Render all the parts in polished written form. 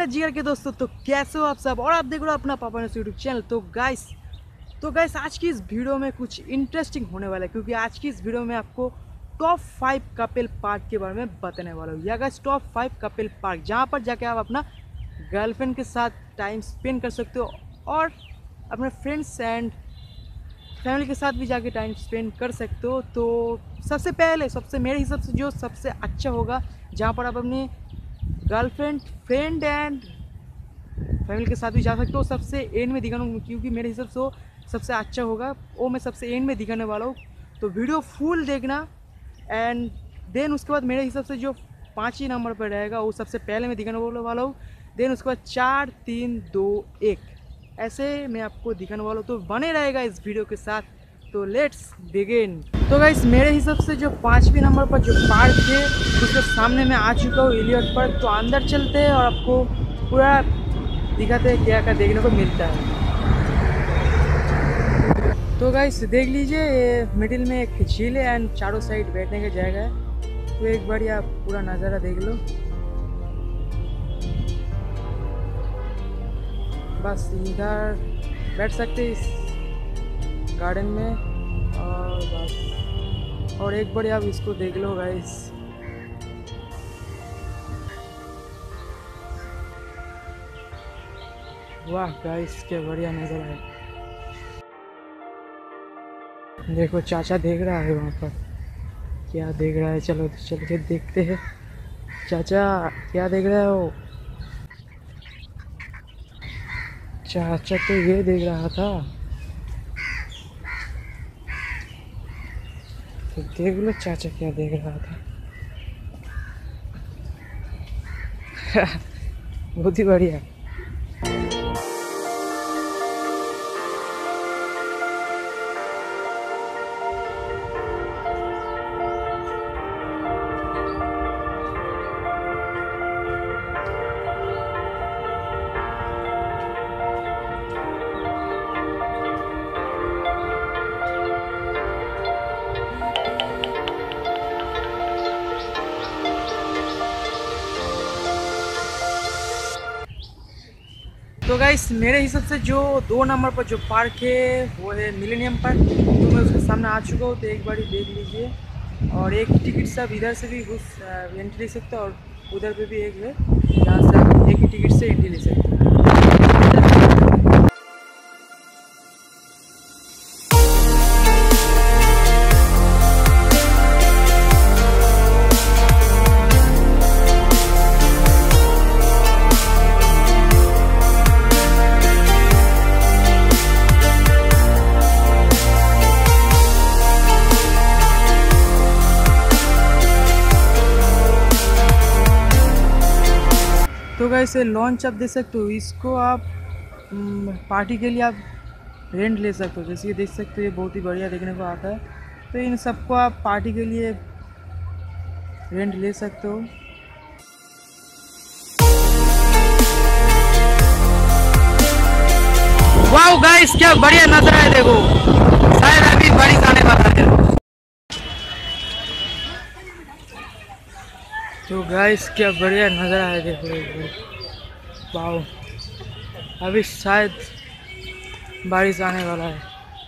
जिगर के दोस्तों, तो कैसे हो आप सब। और आप देख रहे हो अपना पापा ने यूट्यूब चैनल। तो गाइस आज की इस वीडियो में कुछ इंटरेस्टिंग होने वाला है, क्योंकि आज की इस वीडियो में आपको टॉप 5 कपिल पार्क के बारे में बताने वाला हूँ। या गाइस टॉप 5 कपिल पार्क, जहाँ पर जाके आप अपना गर्लफ्रेंड के साथ टाइम स्पेंड कर सकते हो और अपने फ्रेंड्स एंड फैमिली के साथ भी जाके टाइम स्पेंड कर सकते हो। तो सबसे मेरे हिसाब से जो सबसे अच्छा होगा, जहाँ पर आप अपनी गर्लफ्रेंड, फ्रेंड एंड फैमिली के साथ भी जा सकते हो, सबसे एंड में दिखाना, क्योंकि मेरे हिसाब से वो सबसे अच्छा होगा। वो मैं सबसे एंड में दिखाने वाला हूँ, तो वीडियो फुल देखना। एंड देन उसके बाद मेरे हिसाब से जो 5 ही नंबर पर रहेगा वो सबसे पहले मैं दिखाने वाला हूँ। देन उसके बाद 4, 3, 2, 1 ऐसे मैं आपको दिखाने वाला हूँ, तो बने रहेगा इस वीडियो के साथ। तो लेट्स बिगिन। तो गाइस मेरे हिसाब से जो 5वें नंबर पर जो पार्क है उसके सामने मैं आ चुका हूँ, एलियट पर। तो अंदर चलते हैं और आपको पूरा दिखाते हैं क्या क्या देखने को मिलता है। तो गाइस देख लीजिए, ये मिडिल में एक झील है एंड चारों साइड बैठने की जगह है। तो एक बार आप पूरा नज़ारा देख लो। बस इधर बैठ सकते इस गार्डन में, और बस और एक बार आप इसको देख लो गाइस। वाह गाइस क्या बढ़िया नज़ारा है। देखो चाचा देख रहा है वहाँ पर, क्या देख रहा है। चलो चल के देखते हैं चाचा क्या देख रहा है वो। चाचा तो ये देख रहा था, तो देख लो चाचा क्या देख रहा था। बहुत ही बढ़िया। तो गाइस मेरे हिसाब से जो 2 नंबर पर जो पार्क है वो है मिलेनियम पार्क। तो मैं उसके सामने आ चुका हूँ, तो एक बार देख लीजिए। और एक टिकट से आप इधर से भी घुस एंट्री ले सकते हो, और उधर पे भी एक है जहाँ से आप एक ही टिकट से एंट्री ले सकते हो। तो गाइस लॉन्च आप दे सकते हो, इसको आप पार्टी के लिए आप रेंट ले सकते हो। जैसे ये देख सकते हो, ये बहुत ही बढ़िया देखने को आता है। तो इन सबको आप पार्टी के लिए रेंट ले सकते हो। वाओ गाइस क्या बढ़िया नज़ारा है, देखो शायद अभी बारिश आने वाला है। तो गाइस क्या बढ़िया नज़ारा है, देखो एक बार। वाओ अभी शायद बारिश आने वाला है।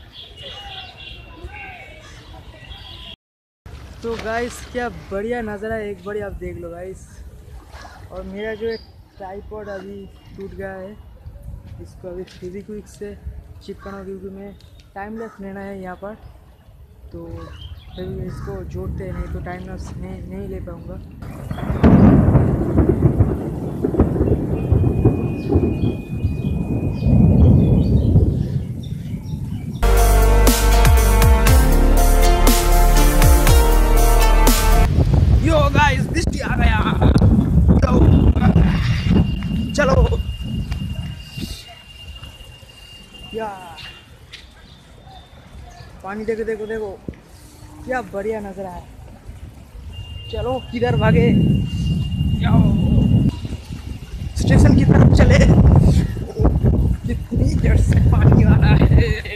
तो गाइस क्या बढ़िया नज़ारा है, एक बार आप देख लो गाइस। और मेरा जो एक ट्राइपॉड अभी टूट गया है, इसको अभी फेविक्विक से चिपकाना, क्योंकि मैं टाइमलेस लेना है यहाँ पर। तो फिर इसको जोड़ते हैं, नहीं तो टाइमलेस नहीं ले पाऊँगा। यो गाइस दृष्टि आ गया। यो चलो या पानी देखो देखो देखो क्या बढ़िया नज़ारा है। चलो किधर भागे, स्टेशन की तरफ चले। कितनी देर से पानी आ रहा है,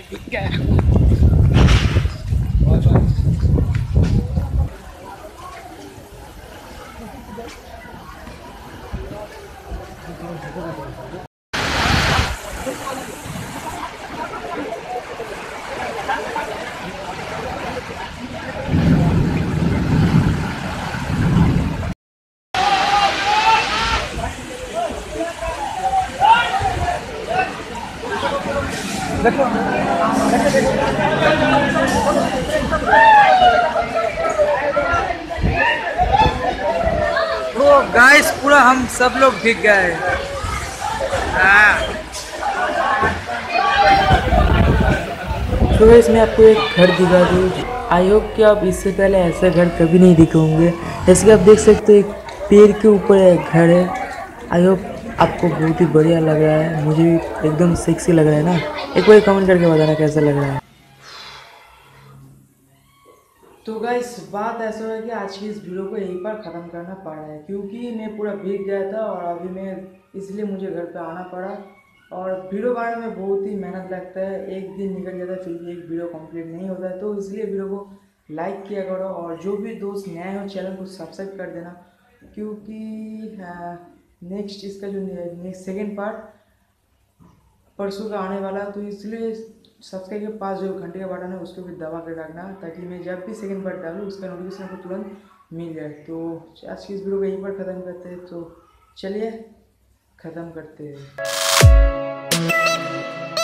तो गाइस पूरा हम सब लोग भीग गए। तो गाइस मैं आपको एक घर दिखा दूँ। आई होप कि आप इससे पहले ऐसा घर कभी नहीं देखे होंगे। जैसे कि आप देख सकते हो एक पेड़ के ऊपर एक घर है। आई होप आपको बहुत ही बढ़िया लग रहा है, मुझे भी एकदम सेक्सी लग रहा है ना। एक बार कमेंट करके बताना कैसा लग रहा है। तो गाइस बात ऐसा है कि आज की इस वीडियो को यहीं पर ख़त्म करना पड़ रहा है, क्योंकि मैं पूरा भीग गया था और अभी मैं इसलिए मुझे घर पे आना पड़ा। और वीडियो बनाने में बहुत ही मेहनत लगता है, एक दिन निकल जाता है फिर भी एक वीडियो कंप्लीट नहीं होता है। तो इसलिए वीडियो को लाइक किया करो और जो भी दोस्त नए हो चैनल को सब्सक्राइब कर देना, क्योंकि नेक्स्ट इसका जो नेक्स्ट सेकेंड पार्ट परसों का आने वाला, तो इसलिए सब्सक्राइब के पास जो घंटे का बटन है उसको भी दबा कर रखना, ताकि मैं जब भी सेकंड पार्ट डालूँ उसका नोटिफिकेशन आपको तुरंत मिल जाए। तो आज की इस वीडियो को यहीं पर ख़त्म करते हैं। तो चलिए ख़त्म करते हैं।